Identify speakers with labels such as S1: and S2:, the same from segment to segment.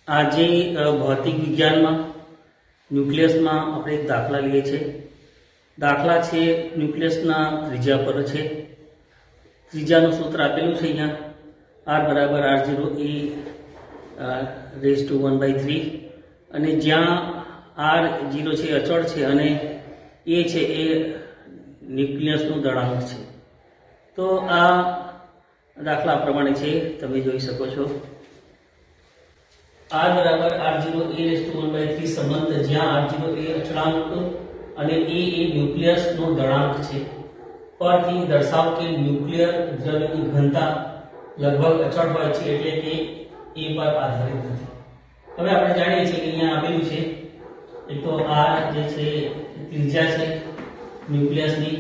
S1: આજે ભૌતિક વિજ્ઞાનમાં ન્યુક્લિયસમાં આપણે એક દાખલા લઈએ છીએ। દાખલા છે ન્યુક્લિયસના ત્રિજ્યા પર છે। ત્રિજ્યાનું સૂત્ર આપેલું છે અહીંયા r બરાબર r0 e રેઝ ટુ 1/3 અને જ્યાં r0 છે અચળ છે અને a છે એ ન્યુક્લિયસનું દળાંક છે। તો આ દાખલા પ્રમાણે છે, તમે જોઈ શકો છો। r બરાબર r0 e રેઝ ટુ 1/3 સંબંધ જ્યાં r0 એ અચળાંક અને a એ ન્યુક્લિયસનો દળાંક છે પરથી દર્શાવ કે ન્યુક્લિયર દ્રવ્યની ઘનતા લગભગ અચળ હોય છે, એટલે કે a પર આધારિત નથી। હવે આપણે જાણીએ છીએ કે અહીંયા આપેલું છે એક તો r જે છે ત્રિજ્યા છે ન્યુક્લિયસની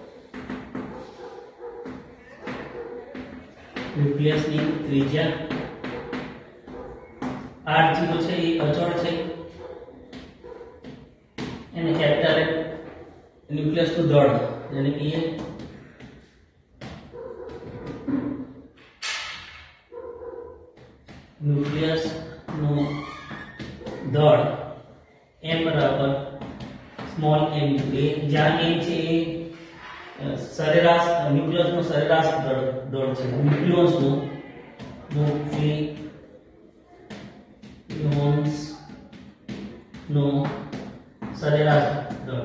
S1: ત્રિજ્યા, r0 છે એ અચળ છે એને કેપિટલ ન્યુક્લિયસનું દળ એટલે કે ન્યુક્લિયસનું દળ m બરાબર સ્મોલ m * a, જ્યાં m છે એ સરેરાશ ન્યુક્લિયસનું સરેરાશ દળ છે। ન્યુક્લિયસનું સરેરાશ દળ।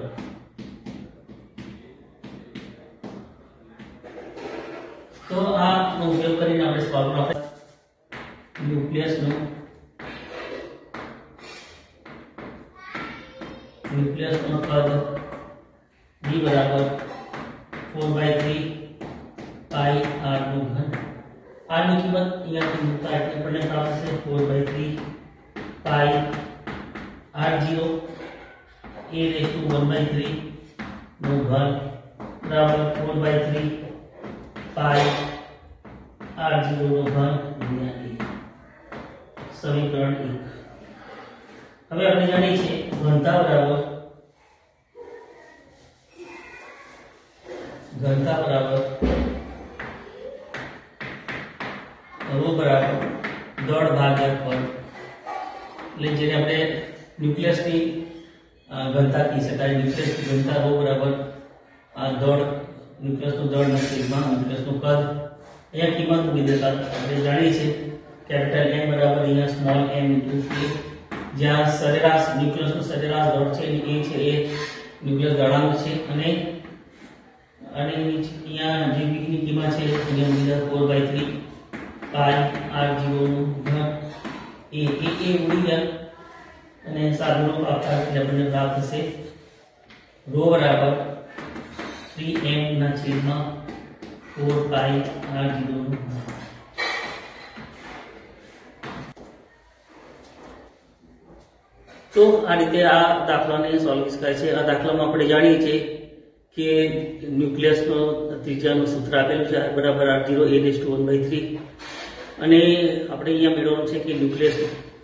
S1: તો આનો ઉપયોગ કરીને આપણે સ્વરૂપ ન્યુક્લિયસનું કદ v બરાબર 4/3 પાઈ r નું ઘન। r ની કિંમત અહીંયાથી મૂકતા એટલે આપણને પ્રાપ્ત થશે 4/3 પાઈ r0 a રેઝ ટુ 1/3 નું ઘન બરાબર 4/3 પાઈ r0 નું ઘન ગુણ્યા a। સમીકરણ 1। હવે આપણે જાણીએ છીએ ઘનતા બરાબર ρ બરાબર દળ ભાગ્યા કદ, એટલે જેને આપણે ન્યુક્લિયસની ઘનતા કહી શકાય। ન્યુક્લિયસની ઘનતા ρ બરાબર દળ ન્યુક્લિયસનું દળ છેદમાં ન્યુક્લિયસનું કદ। અહીંયા કિંમત મૂકી દેતા આપણે જાણીએ છીએ કેપિટલ M બરાબર અહીંયા સ્મોલ m * a, જ્યાં સરેરાશ ન્યુક્લિયસનું સરેરાશ દળ છે અને a છે એ ન્યુક્લિયસ દળાંક છે અને અહીંયા જે v ની કિંમત છે અહીંયા મૂકી 4/3 પાઈ r0 નું ઘન એ ઉડી ગયા અને સાદુરૂપ આપતા એટલે આપણને પ્રાપ્ત થશે ρ બરાબર 3m ના છેદમાં 4 પાઈ r0 નું ઘન। તો આ રીતે આ દાખલાને સોલ્વ શકાય છે। આ દાખલામાં આપણે જાણીએ છીએ કે ન્યુક્લિયસનો ત્રિજ્યાનું સૂત્ર આપેલું છે r બરાબર r0 a રેઝ ટુ 1/3 અને આપણે અહીંયા મેળવવાનું છે કે ન્યુક્લિયર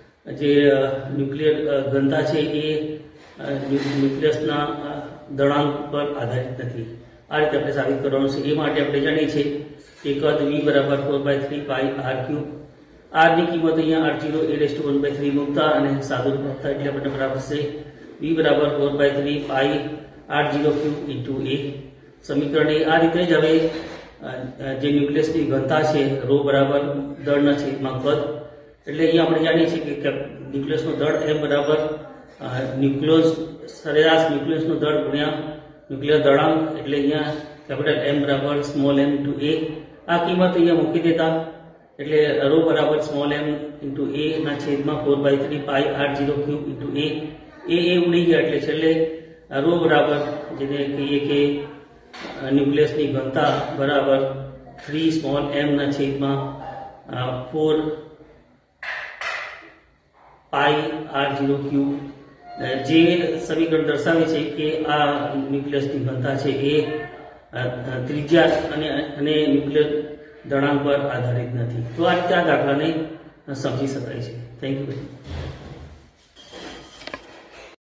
S1: ઘનતા છે એ ન્યુક્લિયસના દળાંક પર આધારિત નથી। આ રીતે આપણે સાબિત કરવાનું છે। એ માટે આપણે જાણીએ છીએ કે કદ v બરાબર 4/3 પાઈ r3, r ની કિંમત અહીંયા r0 a રેઝ ટુ 1/3 મૂકતા અને સાદુરૂપ આપતા એટલે આપણને બરાબર છે v બરાબર 4/3 પાઈ r0³ * a। સમીકરણ આ રીતે જ હવે જે ન્યુક્લિયસની ઘનતા છે ρ બરાબર દળના છેદમાં કદ, એટલે અહીંયા આપણે જાણીએ છીએ કે ન્યુક્લિયસનું દળ m બરાબર સરેરાશ ન્યુક્લિયસનું દળ ગુણ્યા ન્યુક્લિયર દળાંક, એટલે અહીંયા કેપિટલ M બરાબર સ્મોલ m * a। આ કિંમત અહીંયા મૂકી દેતા એટલે ρ બરાબર સ્મોલ m * a ના છેદમાં 4/3 પાઈ r0³ * a। એ ઉડી ગયા એટલે છેલ્લે ρ બરાબર જેને કહીએ કે ન્યુક્લિયસની ઘનતા બરાબર 3 સ્મોલ m ના છેદમાં 4 પાઈ r0³, જે સમીકરણ દર્શાવે છે કે આ ન્યુક્લિયસની ઘનતા છે એ ત્રિજ્યા અને ન્યુક્લિયર દળાંક પર આધારિત નથી। તો આ રીતે આ દાખલાને સમજી શકાય છે। Thank you.